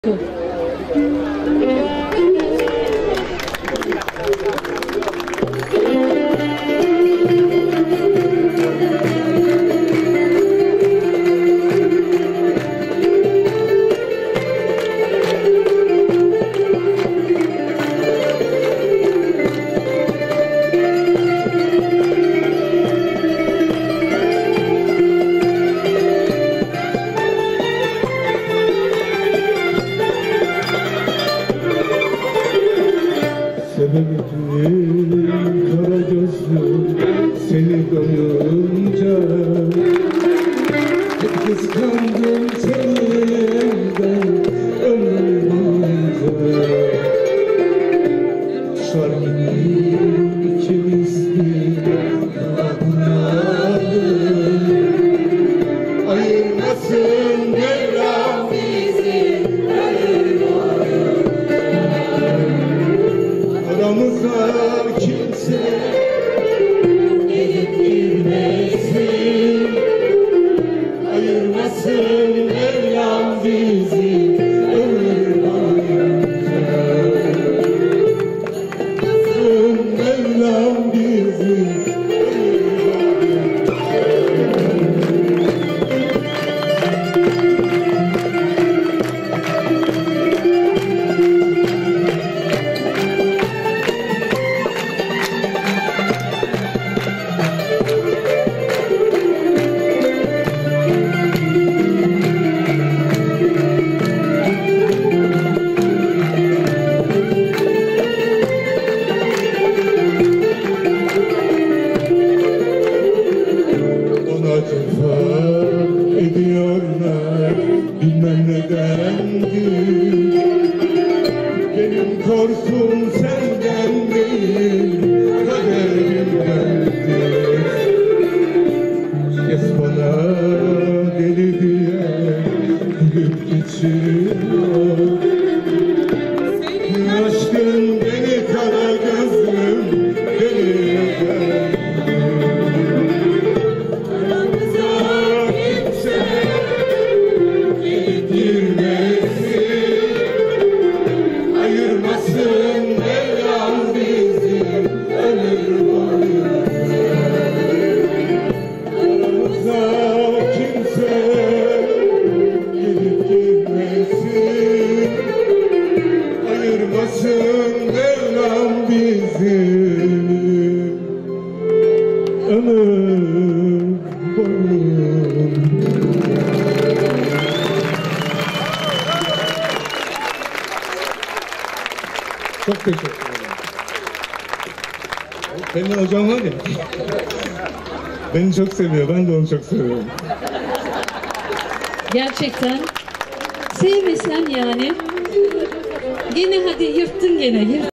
Sevemedim kara gözlüm seni doyunca, hep kıskandım seni evden ömrüm boyunca. Kuşlar gibi ikimiz bir kanatlandık, ayırmasın Mevlam bizi ömür boyunca. Aramıza kimse gelip girmesin, ayırmasın Mevlam bizi ömür boyunca. Ayırmasın Mevlam bizi ömür cefa ediyorlar, bilmem nedendir. Benim korkum senden değil, kaderimdendir. Herkes bana deli diye gülüp geçiyor. Senin aşkın beni kara gözlüm deli eder. Ayırmasın Mevlam bizi ömür boyunca. Aramıza kimse gelip girmesin, ayırmasın Mevlam bizi ömür boyunca. Çok teşekkür ederim. Benim hocam var ya, beni çok seviyor, ben de onu çok seviyorum. Gerçekten sevmesen yani, gene hadi yırttın gene.